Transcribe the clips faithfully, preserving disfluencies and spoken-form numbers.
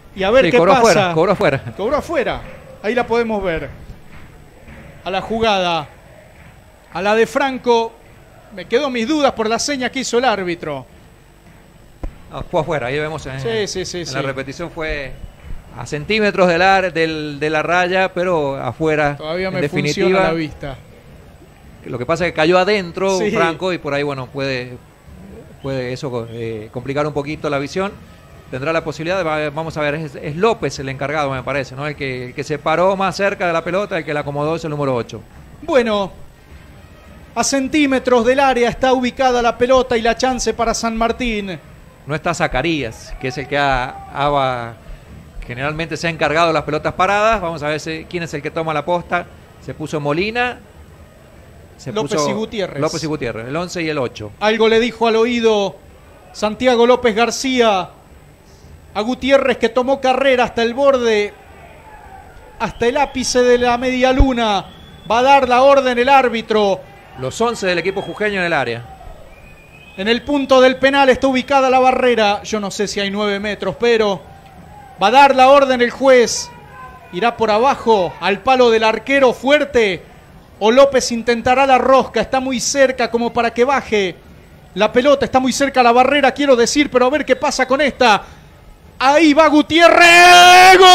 Y a ver sí, qué cobró pasa. Afuera, cobró afuera. Cobró afuera. Ahí la podemos ver. A la jugada. A la de Franco. Me quedó mis dudas por la seña que hizo el árbitro. No, fue afuera, ahí vemos en, Sí, sí, sí, en sí. la repetición fue a centímetros de la, del, de la raya, pero afuera. Todavía me en funciona definitiva, la vista. lo que pasa es que cayó adentro Sí. Franco y por ahí, bueno, puede, puede eso eh, complicar un poquito la visión. Tendrá la posibilidad, de, vamos a ver, es, es López el encargado, me parece, ¿no? El que, el que se paró más cerca de la pelota, el que la acomodó es el número ocho. Bueno, a centímetros del área está ubicada la pelota y la chance para San Martín. No está Zacarías, que es el que ha, ha, generalmente se ha encargado de las pelotas paradas. Vamos a ver si, quién es el que toma la posta. Se puso Molina. Se López puso y Gutiérrez. López y Gutiérrez, el once y el ocho. Algo le dijo al oído Santiago López García a Gutiérrez, que tomó carrera hasta el borde, hasta el ápice de la media luna. Va a dar la orden el árbitro. Los once del equipo jujeño en el área. En el punto del penal está ubicada la barrera. Yo no sé si hay nueve metros, pero va a dar la orden el juez. Irá por abajo al palo del arquero fuerte. O López intentará la rosca. Está muy cerca como para que baje la pelota. Está muy cerca la barrera, quiero decir, pero a ver qué pasa con esta. Ahí va Gutiérrez. ¡Gol!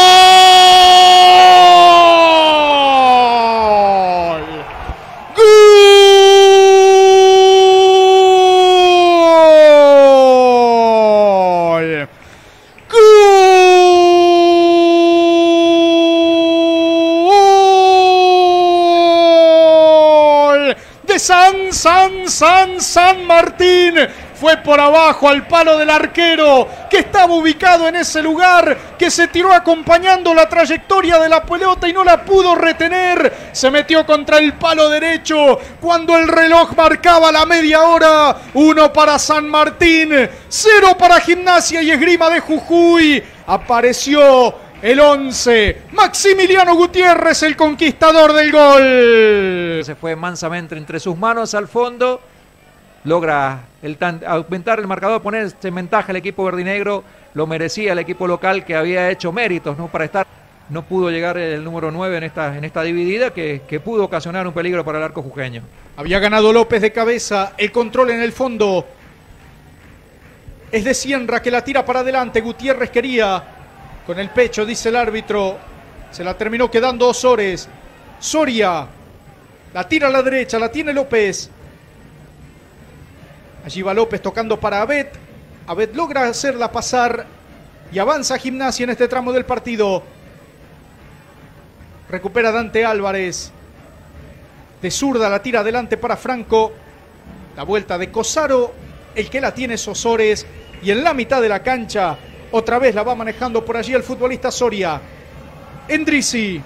¡Gol! ¡Gol! De San, San, San, San Martín. Fue por abajo al palo del arquero, que estaba ubicado en ese lugar, que se tiró acompañando la trayectoria de la pelota y no la pudo retener. Se metió contra el palo derecho cuando el reloj marcaba la media hora. Uno para San Martín, cero para Gimnasia y Esgrima de Jujuy. Apareció el once, Maximiliano Gutiérrez, el conquistador del gol. Se fue mansamente entre sus manos al fondo. Logra el tan, aumentar el marcador, poner este ventaja al equipo verdinegro. Lo merecía el equipo local, que había hecho méritos, ¿no? Para estar. No pudo llegar el número nueve en esta, en esta dividida, que, que pudo ocasionar un peligro para el arco jujeño. Había ganado López de cabeza, el control en el fondo es de Cienra, que la tira para adelante. Gutiérrez quería con el pecho, dice el árbitro. Se la terminó quedando Osores. Soria la tira a la derecha, la tiene López. Allí va López tocando para Abed. Abed logra hacerla pasar y avanza Gimnasia en este tramo del partido. Recupera Dante Álvarez. De zurda la tira adelante para Franco. La vuelta de Cosaro. El que la tiene es Osores. Y en la mitad de la cancha otra vez la va manejando por allí el futbolista Soria. Endrizi.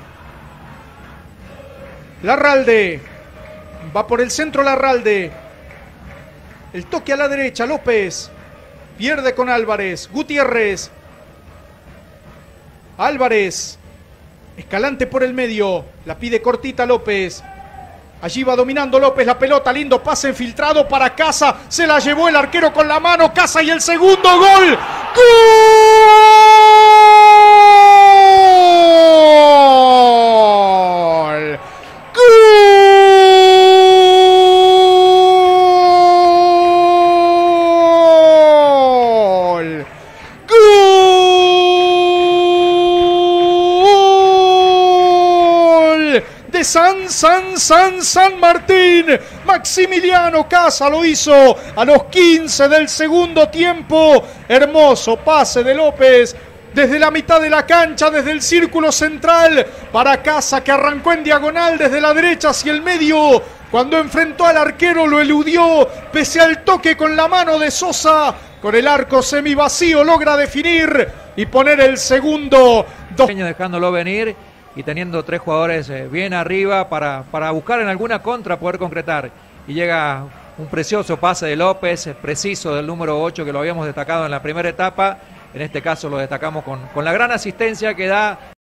Larralde. Va por el centro Larralde. El toque a la derecha, López. Pierde con Álvarez. Gutiérrez. Álvarez. Escalante por el medio. La pide cortita López. Allí va dominando López la pelota. Lindo pase infiltrado para Casa. Se la llevó el arquero con la mano. Casa y el segundo gol. ¡Gol! De San, San, San, San Martín. Maximiliano Casa lo hizo a los quince del segundo tiempo. Hermoso pase de López desde la mitad de la cancha, desde el círculo central para Casa, que arrancó en diagonal desde la derecha hacia el medio. Cuando enfrentó al arquero lo eludió, pese al toque con la mano de Sosa. Con el arco semivacío logra definir y poner el segundo. Dos... Dejándolo venir y teniendo tres jugadores eh, bien arriba para, para buscar en alguna contra poder concretar. Y llega un precioso pase de López, eh, preciso, del número ocho, que lo habíamos destacado en la primera etapa. En este caso lo destacamos con, con la gran asistencia que da